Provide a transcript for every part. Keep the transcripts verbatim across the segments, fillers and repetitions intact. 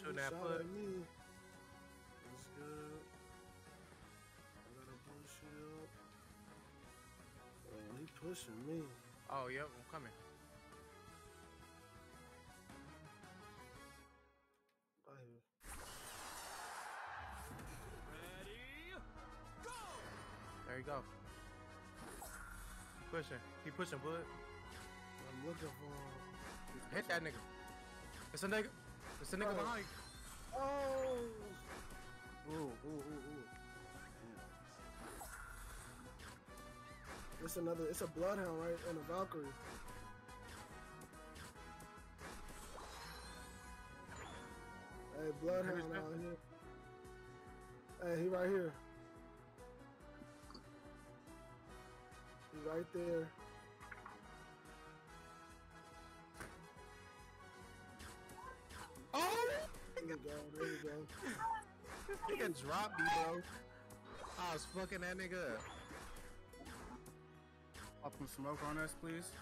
shooting that foot. Me. That's good. I got a blue shield. Oh, he pushing me. Oh, yep, I'm coming. Right here. Ready, go! There you go. Keep pushing. Keep pushing, bud. I'm looking for him. Hit that nigga. It's a nigga. It's a nigga Oh. behind you. Oh! Ooh, ooh, ooh, ooh. It's another, it's a Bloodhound, right? And a Valkyrie. Hey, Bloodhound out here. Hey, he right here. He right there. Oh! There you go, there you go. Nigga dropped me, bro. I was fucking that nigga up. Pop some smoke on us, please.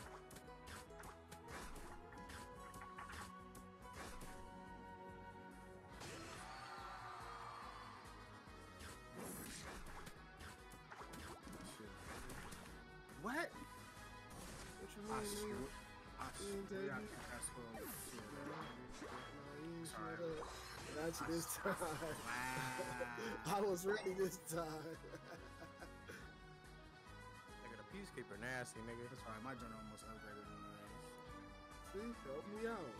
What? What you mean, I nigga? shoot. I You ain't shoot. take Yeah, it? that's what No, you ain't Sorry. shut up. That's this time. Wow. I was ready this time. Nigga, the Peacekeeper nasty, nigga. That's right. My journal almost upgraded anyways. See, help me out.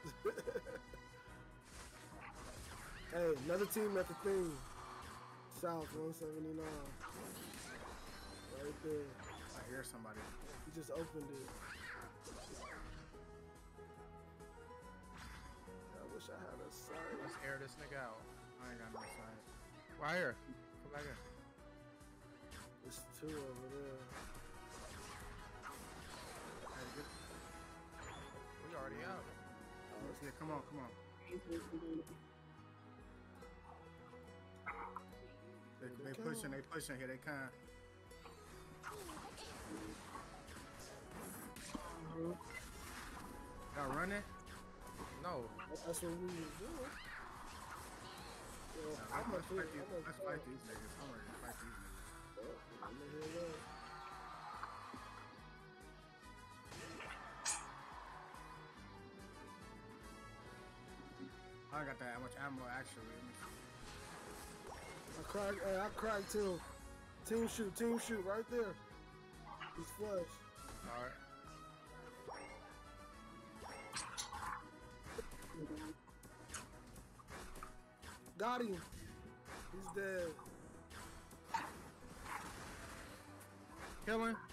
Hey, another team at the thing. South one seventy-nine. Right there. I hear somebody. He just opened it. I wish I had a sight. Let's air this nigga out. I ain't got no sight. Right here. Come back here. There's two over there. Hey, get, We already out. Oh, yeah, come on, come on. They, they pushing, they pushing. Here they come. Y'all running? No. that's what we was doing. Yo, I'm Let's gonna fight these, I'm let's fight these niggas. I'm ready to fight these niggas. I'm gonna hear that. I don't got that much ammo actually. Let me see. I cracked. Hey, I cracked too. Team shoot, team shoot, right there. He's flush. All right. Got him. He's dead. Kill him.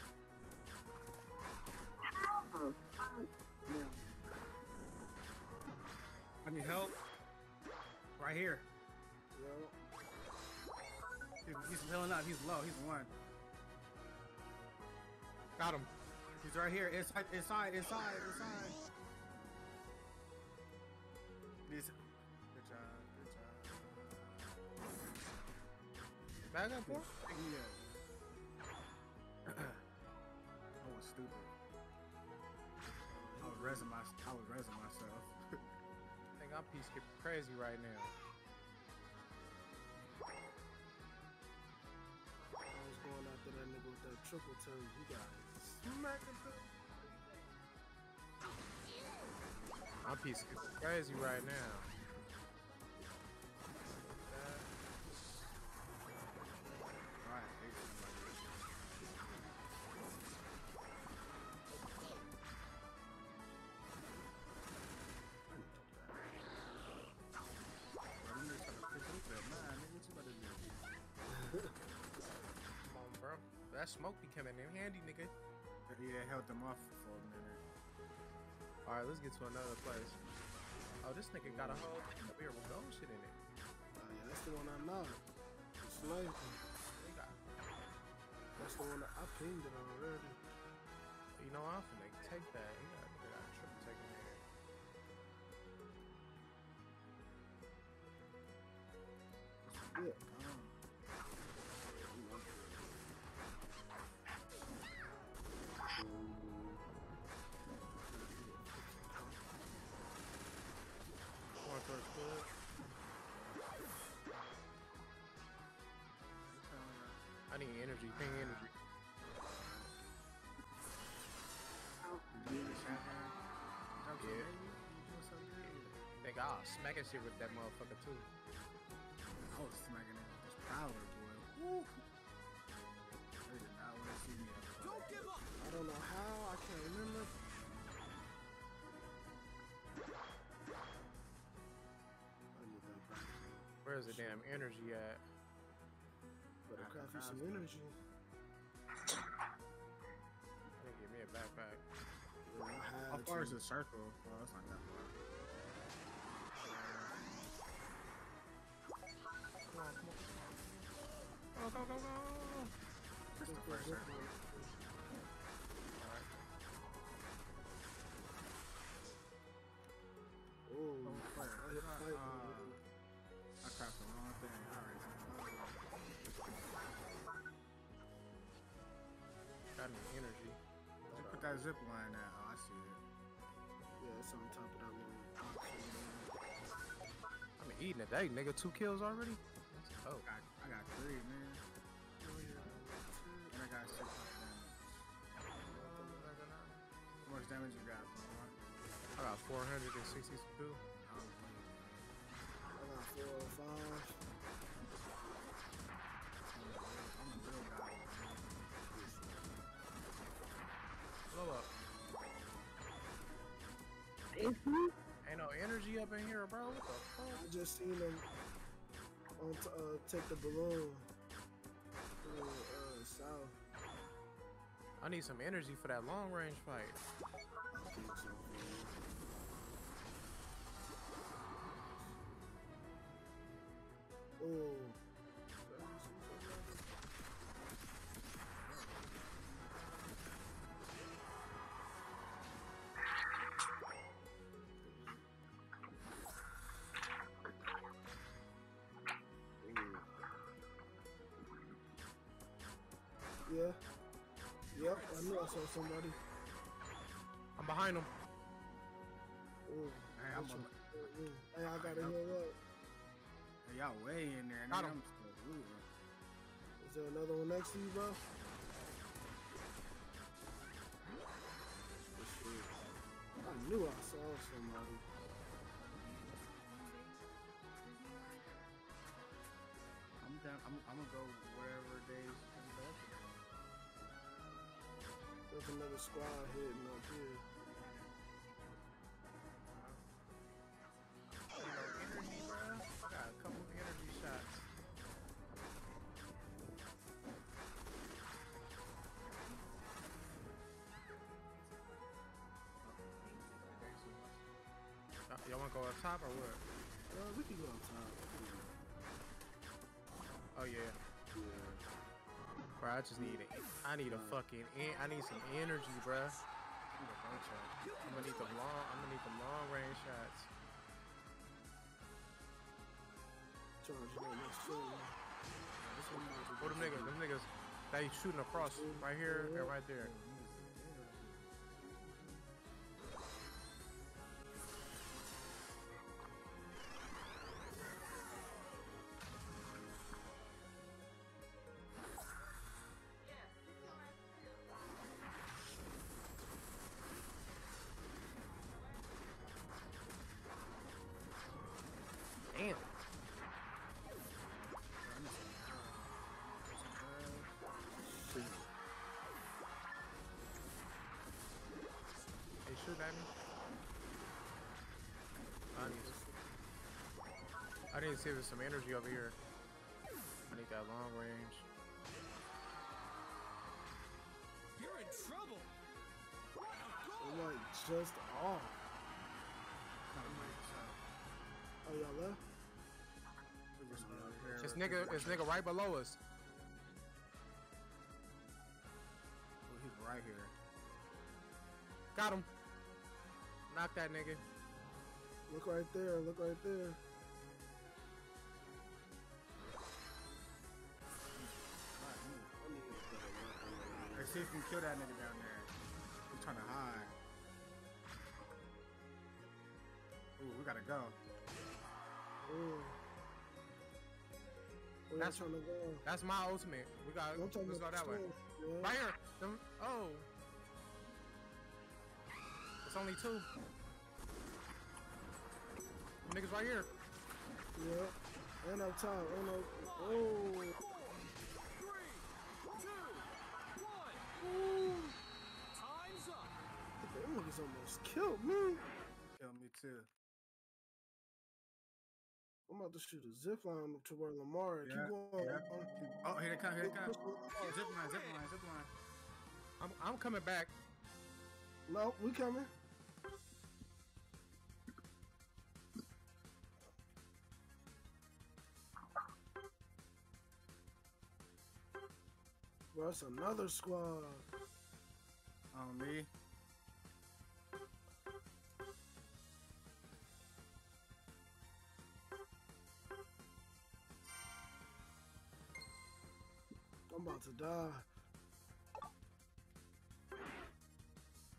I need help. Right here. Yo. He's, he's healing up. He's low. He's one. Got him. He's right here. Inside, inside, inside, inside. He's, good job. Good job. Back up, boy. Yeah. I was stupid. I was resing my. I was resing myself. I think I'm Peacekeeper crazy right now. I was going after that nigga with that triple turn. He got smacking through. I'm Peacekeeper crazy right now. Alright, I hate somebody. Bro, them niggas trying to pick up that man, nigga. What you about to do? Come on, bro. That smoke be coming in handy, nigga. Yeah, held them off for a minute. All right, let's get to another place. Oh, this nigga got a whole thing up here with gold shit in it. Oh yeah, that's the one I know. The sniper. They got, That's the one that I pinged it already. you know, I'm finna take that. You got, nigga got a triple taking there. Yeah. Going towards foot. God, smacking shit with that motherfucker too. I was smacking it with this prowler, boy. Woo! They did not want to see me up. Don't give up. I don't know how. I can't remember. I need that back. Where's the damn energy at? Better I craft you can some craft energy. I think give me a backpack. Yeah, I How had far is to. the circle? Well, that's not that far. Come on, come on. Go, go, go, go. Just the first circle. Alright. Oh, Oh, fire. I hit pipe. Uh, I crafted the wrong thing. Alright. Got any energy. Just put that zip line there. Oh, I see it. Yeah, it's on top of that little box over there. I'm eating it. Hey, nigga, two kills already? Oh. I got, I got three, man. And I got six hundred damage. How much damage you got, bro? I got four hundred sixty-two. I don't know. I got four or five. I'm a real guy. Blow up. Ain't no energy up in here, bro. What the fuck? I just seen them on t uh, take the balloon to uh, south. I need some energy for that long range fight. I think so, man. Oh. Yeah. Yep, I knew I saw somebody. I'm behind him. Ooh, Hey, I'm which a, one? Hey, I gotta heal up. hey, y'all way in there. Got nigga. him. I'm still looting. Is there another one next to you, bro? I knew I saw somebody. I'm down. I'm, I'm gonna go wherever days can go. There's another squad hitting up here. You know, energy, bro. I got a couple of energy shots. Uh, Y'all wanna go up top or what? Uh, we can go on top. Oh yeah. Yeah. Bro, I just need a, I need a fucking, en- I need some energy, bro. I'm gonna need them long, I'm gonna need them long range shots. Charge that next shot. What them niggas? Them niggas, they shooting across right here and right there. Damn. They shooting at me. I need, I need to see if there's some energy over here. I need that long range. You're in trouble. I'm like just off. Oh, y'all left? This nigga, this nigga right below us. Oh, he's right here. Got him. Knock that nigga. Look right there. Look right there. Hey, see if you can kill that nigga down there. He's trying to hide. Ooh, we gotta go. Ooh. Where That's- you trying to go? That's my ultimate. We got. I'm talking Let's go about that way. the stove, Right here. Them, oh. It's only two. Niggas right here. Yeah. And up top. And up. Oh. Three, two, one. Ooh. Time's up. Them niggas almost killed me. Kill me too. I'm about to shoot a zip line to where Lamar. Yeah, Keep going. yeah. Lamar. Oh, here they come, here they come. Push Lamar. Zip line, zip line, zip line. I'm I'm coming back. No, we coming. Bro, that's another squad. On me. I'm about to die.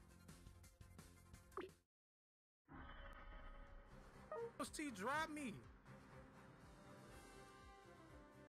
T drop me.